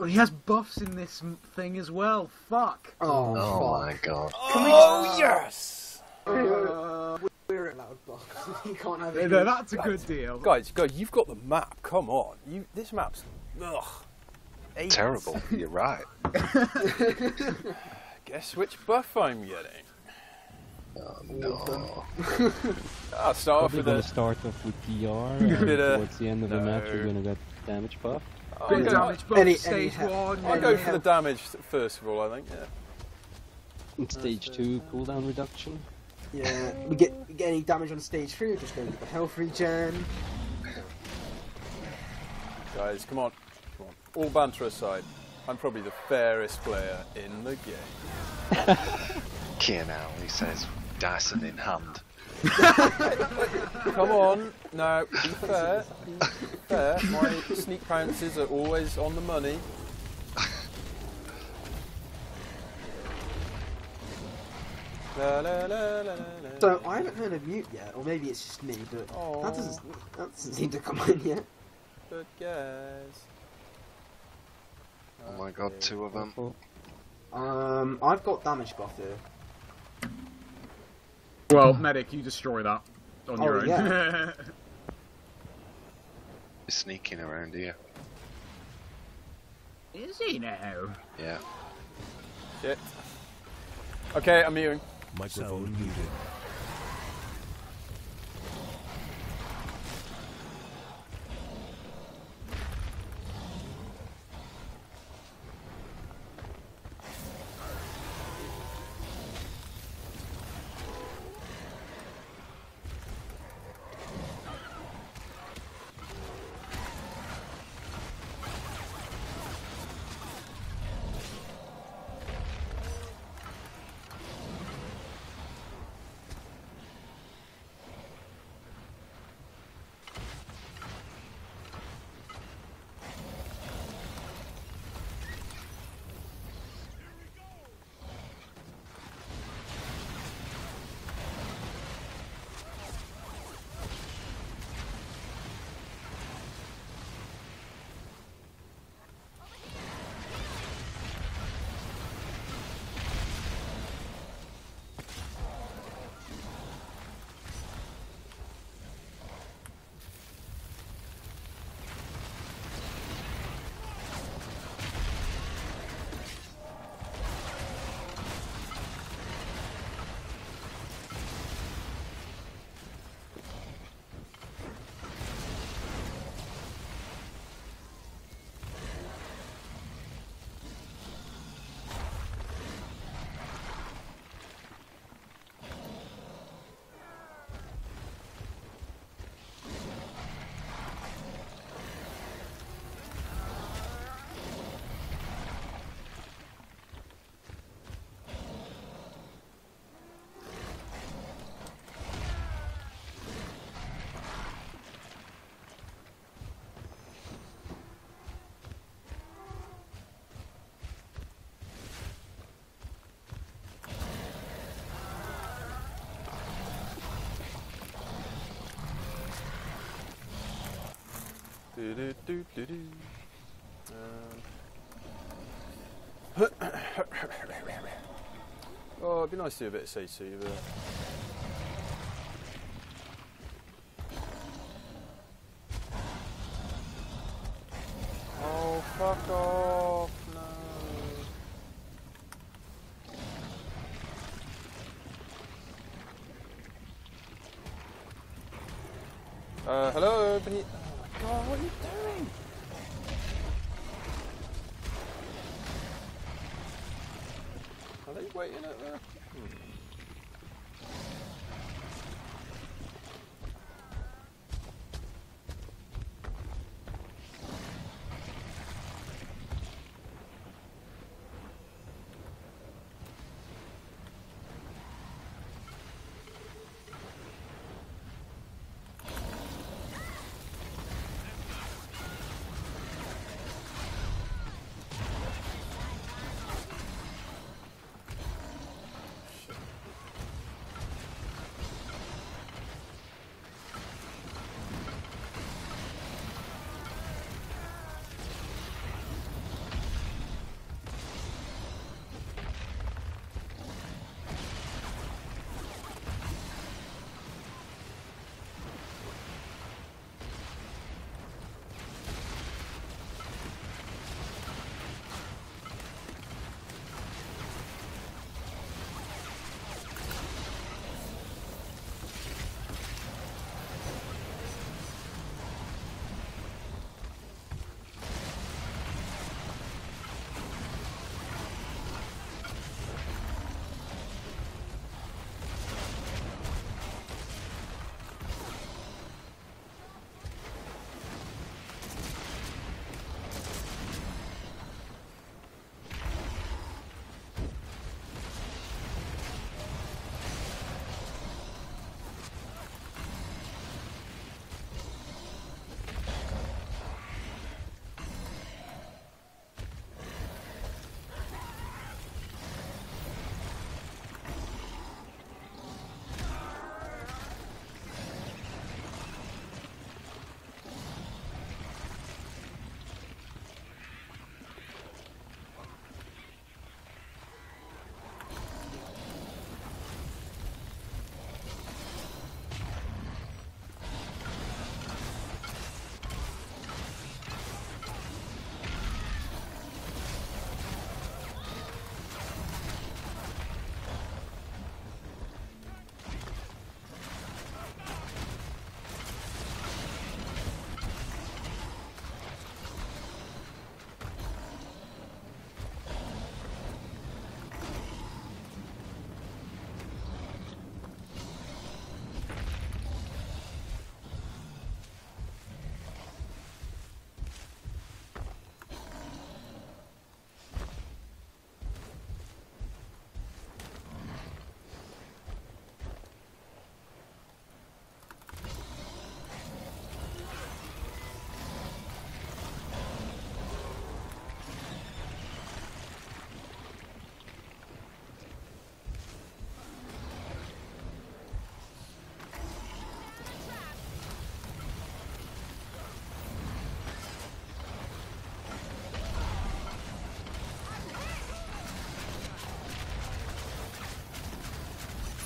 Well, he has buffs in this thing as well. Fuck. Oh, Oh fuck. my god. Oh, yes! We're allowed buffs. You can't have it. No, that's a good deal. Guys, you've got the map. Come on. This map's... Ugh. AIDS. Terrible. You're right. Guess which buff I'm getting. Oh no. I'll start off Probably with gonna a... start off with PR, Bit of- towards the end of the no. match you're gonna get damage buff. Big I'll damage buff, Any stage help. 1. I'll yeah. go for the damage first of all, I think, yeah. And stage 2 cooldown reduction. Yeah, we get any damage on stage 3, we're just going to get the health regen. Guys, come on. Come on. All banter aside, I'm probably the fairest player in the game. Here now, he says, Dyson in hand. Come on. Now, be fair. Be fair. My sneak pounces are always on the money. La, la, la, la, la, la. So, I haven't heard of Mute yet, or maybe it's just me, but Oh. that doesn't seem to come in yet. Good guys. Oh my god, two of them. I've got damage buff here. Well, medic, you destroy that on your own. yeah. He's sneaking around here. Is he now? Yeah. Shit. Okay, I'm muting. Microphone muted. Do, do, do, do, do. Oh, it'd be nice to do a bit of CC, but... Oh, fuck off, no. Hello, can you... Oh, what are you doing? Are they waiting at the...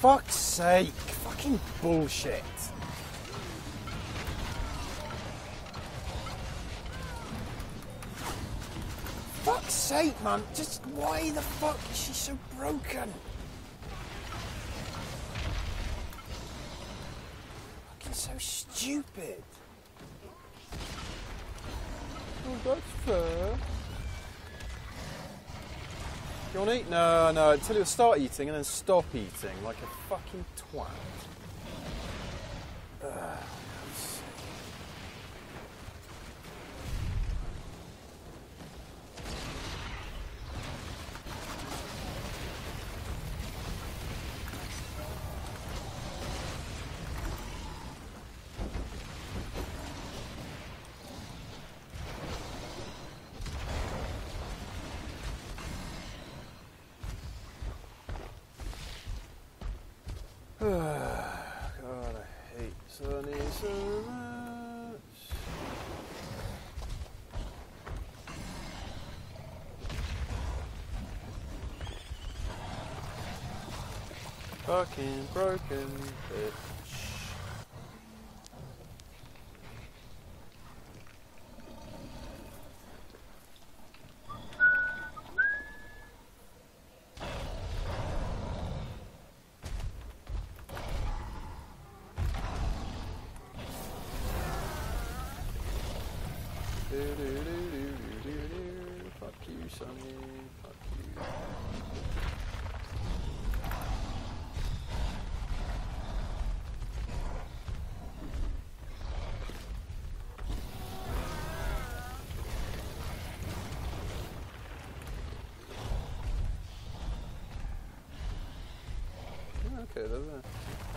fuck's sake! Fucking bullshit. Fuck's sake, man. Just why the fuck is she so broken? Fucking so stupid. Oh, that's fair. You want to eat? No, no. Until you start eating and then stop eating like a fucking twat. God, I hate Sunny so much. Fucking broken bitch. Fuck you, Sonny. Fuck you. Okay, they're there.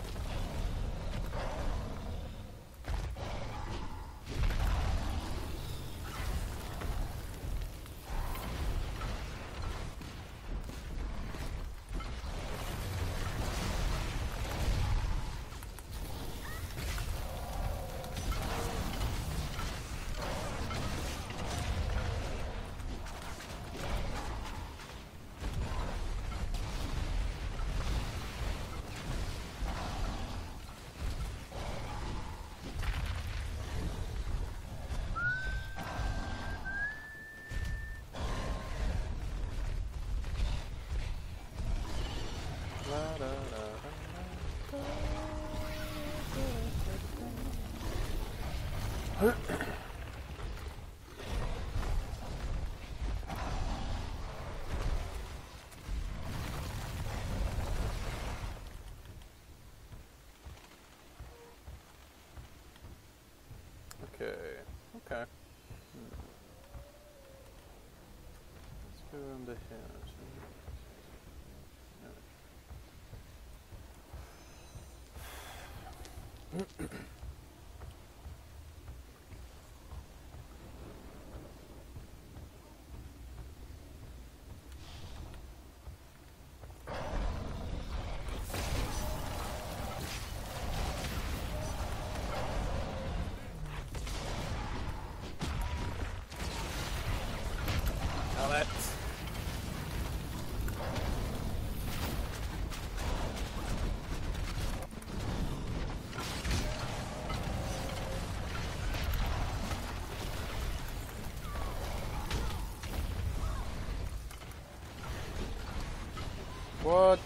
Okay, okay. Let's go under here. What?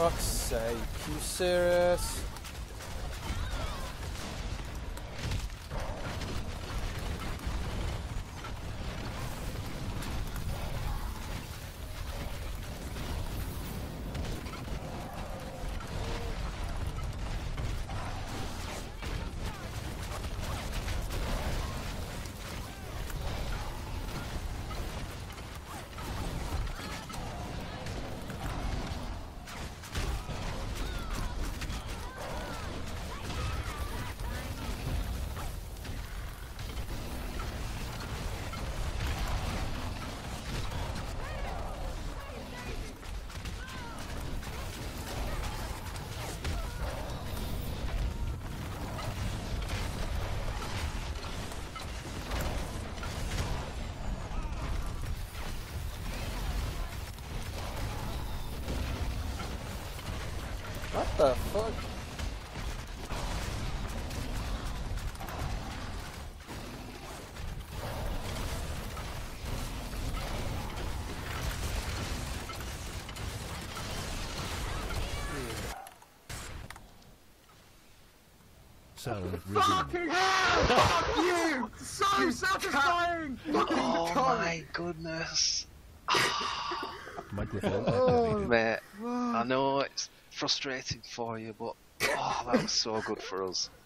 Fuck's sake, you serious? What the fuck? Sound Fucking hell! Fuck you! So satisfying! Oh my goodness. microphone Oh. activated. Mate, I know it's frustrating for you, but oh, that was so good for us.